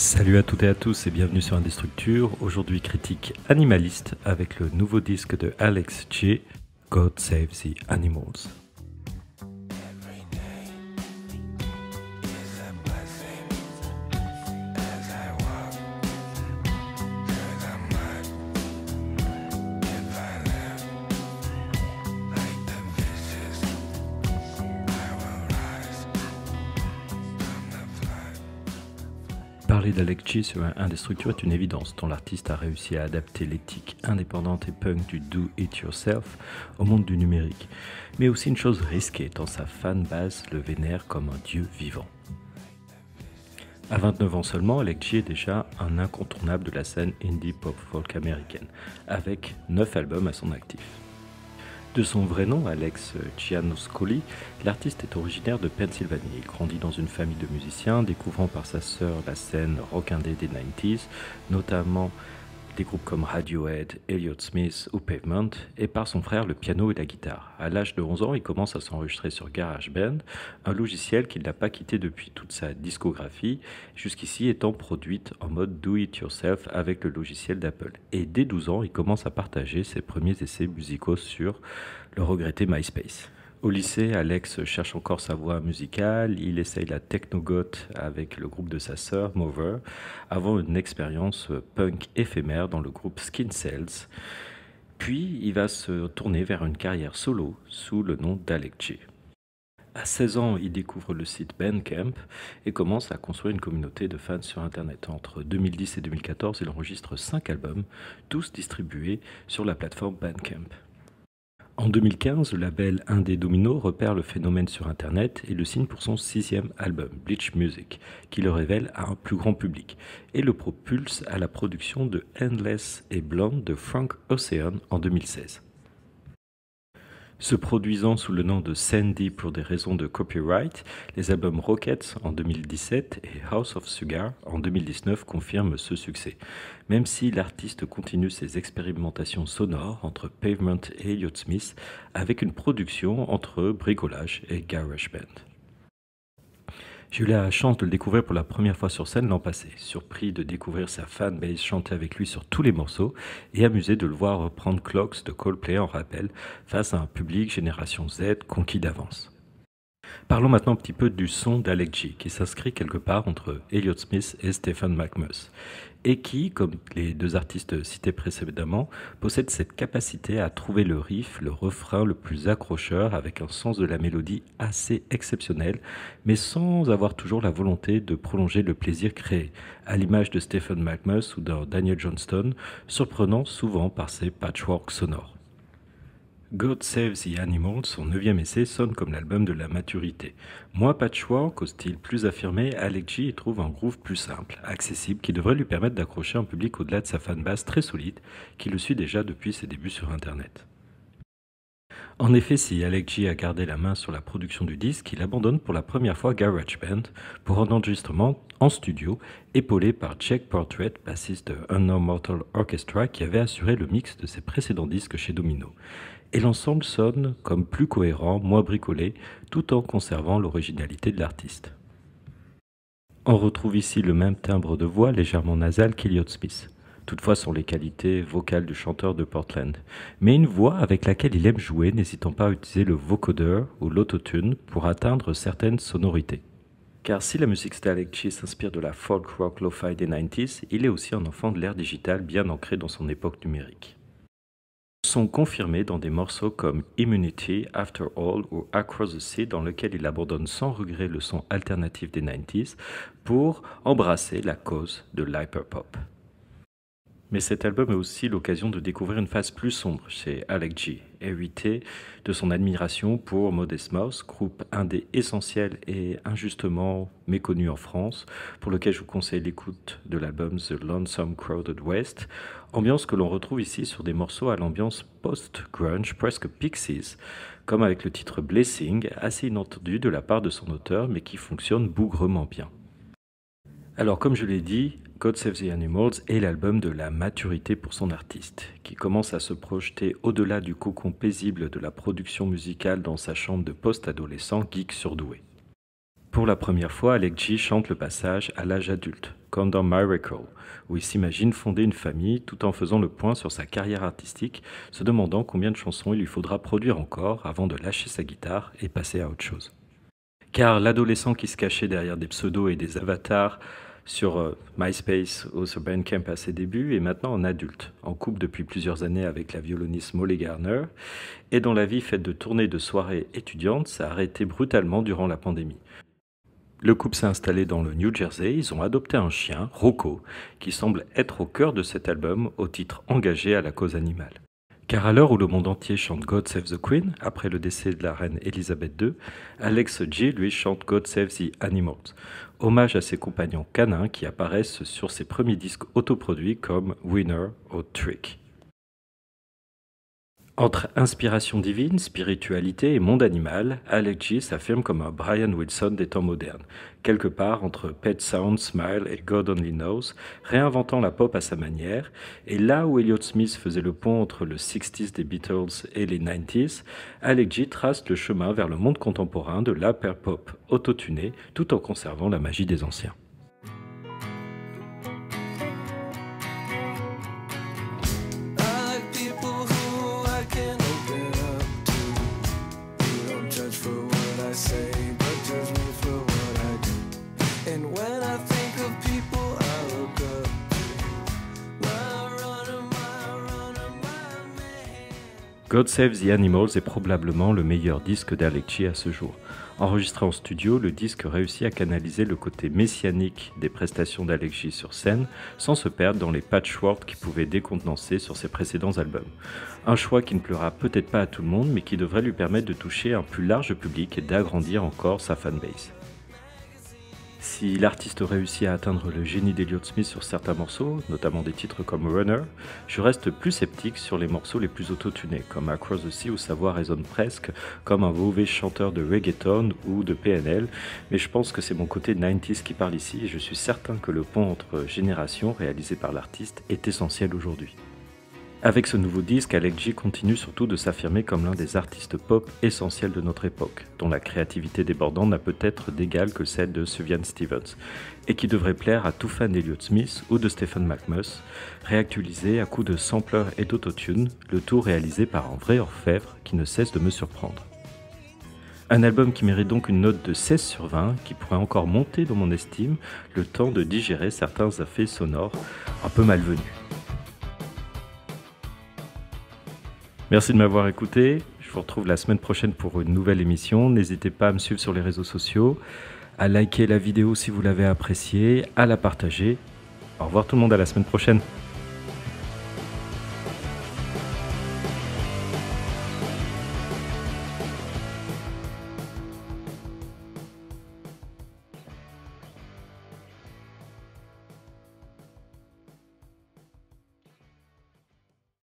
Salut à toutes et à tous et bienvenue sur Indestructure. Aujourd'hui critique animaliste avec le nouveau disque de Alex G, God Save the Animals. Parler d'Alex G sur Indestructure est une évidence, dont l'artiste a réussi à adapter l'éthique indépendante et punk du do-it-yourself au monde du numérique, mais aussi une chose risquée, tant sa fanbase le vénère comme un dieu vivant. À 29 ans seulement, Alex G est déjà un incontournable de la scène indie pop folk américaine, avec 9 albums à son actif. De son vrai nom, Alex Giannoscoli, l'artiste est originaire de Pennsylvanie. Il grandit dans une famille de musiciens, découvrant par sa sœur la scène rock indé des 90s, notamment des groupes comme Radiohead, Elliott Smith ou Pavement, et par son frère le piano et la guitare. À l'âge de 11 ans, il commence à s'enregistrer sur GarageBand, un logiciel qu'il n'a pas quitté depuis toute sa discographie, jusqu'ici étant produite en mode do-it-yourself avec le logiciel d'Apple. Et dès 12 ans, il commence à partager ses premiers essais musicaux sur le regretté MySpace. Au lycée, Alex cherche encore sa voie musicale, il essaye la techno-goth avec le groupe de sa sœur, Mover, avant une expérience punk éphémère dans le groupe Skin Cells. Puis, il va se tourner vers une carrière solo sous le nom d'Alex G. À 16 ans, il découvre le site Bandcamp et commence à construire une communauté de fans sur Internet. Entre 2010 et 2014, il enregistre 5 albums, tous distribués sur la plateforme Bandcamp. En 2015, le label Indé Domino repère le phénomène sur Internet et le signe pour son 6e album, Bleach Music, qui le révèle à un plus grand public et le propulse à la production de Endless et Blonde de Frank Ocean en 2016. Se produisant sous le nom de Sandy pour des raisons de copyright, les albums Rockets en 2017 et House of Sugar en 2019 confirment ce succès, même si l'artiste continue ses expérimentations sonores entre Pavement et Elliott Smith avec une production entre bricolage et GarageBand. J'ai eu la chance de le découvrir pour la première fois sur scène l'an passé, surpris de découvrir sa fanbase chanter avec lui sur tous les morceaux et amusé de le voir reprendre Clocks de Coldplay en rappel face à un public génération Z conquis d'avance. Parlons maintenant un petit peu du son d'Alex G, qui s'inscrit quelque part entre Elliott Smith et Stephen McMus, et qui, comme les deux artistes cités précédemment, possède cette capacité à trouver le riff, le refrain le plus accrocheur avec un sens de la mélodie assez exceptionnel, mais sans avoir toujours la volonté de prolonger le plaisir créé, à l'image de Stephen McMus ou de Daniel Johnston, surprenant souvent par ses patchworks sonores. God Save the Animals, son 9e essai, sonne comme l'album de la maturité. Moins patchwork, au style plus affirmé, Alex G y trouve un groove plus simple, accessible, qui devrait lui permettre d'accrocher un public au-delà de sa fanbase très solide, qui le suit déjà depuis ses débuts sur Internet. En effet, si Alex G a gardé la main sur la production du disque, il abandonne pour la première fois GarageBand pour un enregistrement en studio, épaulé par Jake Portrait, bassiste de Unknown Mortal Orchestra, qui avait assuré le mix de ses précédents disques chez Domino. Et l'ensemble sonne comme plus cohérent, moins bricolé, tout en conservant l'originalité de l'artiste. On retrouve ici le même timbre de voix légèrement nasal qu'Elliott Smith. Toutefois sont les qualités vocales du chanteur de Portland, mais une voix avec laquelle il aime jouer, n'hésitant pas à utiliser le vocodeur ou l'autotune pour atteindre certaines sonorités. Car si la musique d'Alex G s'inspire de la folk rock lo-fi des 90s, il est aussi un enfant de l'ère digitale bien ancré dans son époque numérique. Sont confirmés dans des morceaux comme Immunity, After All ou Across the Sea, dans lequel il abandonne sans regret le son alternatif des 90s pour embrasser la cause de l'hyperpop. Mais cet album est aussi l'occasion de découvrir une phase plus sombre chez Alex G, hérité de son admiration pour Modest Mouse, groupe indé essentiel et injustement méconnu en France, pour lequel je vous conseille l'écoute de l'album The Lonesome Crowded West, ambiance que l'on retrouve ici sur des morceaux à l'ambiance post-grunge, presque Pixies, comme avec le titre Blessing, assez inattendu de la part de son auteur, mais qui fonctionne bougrement bien. Alors comme je l'ai dit, God Save the Animals est l'album de la maturité pour son artiste, qui commence à se projeter au-delà du cocon paisible de la production musicale dans sa chambre de post-adolescent geek surdoué. Pour la première fois, Alex G chante le passage à l'âge adulte, comme dans Miracle, où il s'imagine fonder une famille tout en faisant le point sur sa carrière artistique, se demandant combien de chansons il lui faudra produire encore avant de lâcher sa guitare et passer à autre chose. Car l'adolescent qui se cachait derrière des pseudos et des avatars sur MySpace ou sur Bandcamp à ses débuts est maintenant un adulte, en couple depuis plusieurs années avec la violoniste Molly Garner, et dont la vie faite de tournées de soirées étudiantes s'est arrêtée brutalement durant la pandémie. Le couple s'est installé dans le New Jersey, ils ont adopté un chien, Rocco, qui semble être au cœur de cet album au titre engagé à la cause animale. Car à l'heure où le monde entier chante God Save the Queen, après le décès de la reine Elisabeth II, Alex G, lui, chante God Save the Animals, hommage à ses compagnons canins qui apparaissent sur ses premiers disques autoproduits comme Winner ou Trick. Entre inspiration divine, spiritualité et monde animal, Alex G s'affirme comme un Brian Wilson des temps modernes, quelque part entre Pet Sounds, Smile et God Only Knows, réinventant la pop à sa manière, et là où Elliott Smith faisait le pont entre le 60s des Beatles et les 90s, Alex G trace le chemin vers le monde contemporain de l'hyper pop autotuné, tout en conservant la magie des anciens. God Save the Animals est probablement le meilleur disque d'Alex G à ce jour. Enregistré en studio, le disque réussit à canaliser le côté messianique des prestations d'Alex G sur scène sans se perdre dans les patchwork qui pouvaient décontenancer sur ses précédents albums. Un choix qui ne plaira peut-être pas à tout le monde mais qui devrait lui permettre de toucher un plus large public et d'agrandir encore sa fanbase. Si l'artiste réussit à atteindre le génie d'Elliott Smith sur certains morceaux, notamment des titres comme Runner, je reste plus sceptique sur les morceaux les plus autotunés, comme Across the Sea où sa voix résonne presque comme un mauvais chanteur de reggaeton ou de PNL, mais je pense que c'est mon côté 90s qui parle ici et je suis certain que le pont entre générations réalisé par l'artiste est essentiel aujourd'hui. Avec ce nouveau disque, Alex G continue surtout de s'affirmer comme l'un des artistes pop essentiels de notre époque, dont la créativité débordante n'a peut-être d'égal que celle de Sufjan Stevens, et qui devrait plaire à tout fan d'Elliott Smith ou de Stephen McManus, réactualisé à coups de samplers et d'autotune, le tout réalisé par un vrai orfèvre qui ne cesse de me surprendre. Un album qui mérite donc une note de 16 sur 20, qui pourrait encore monter dans mon estime, le temps de digérer certains effets sonores un peu malvenus. Merci de m'avoir écouté, je vous retrouve la semaine prochaine pour une nouvelle émission. N'hésitez pas à me suivre sur les réseaux sociaux, à liker la vidéo si vous l'avez appréciée, à la partager. Au revoir tout le monde, à la semaine prochaine.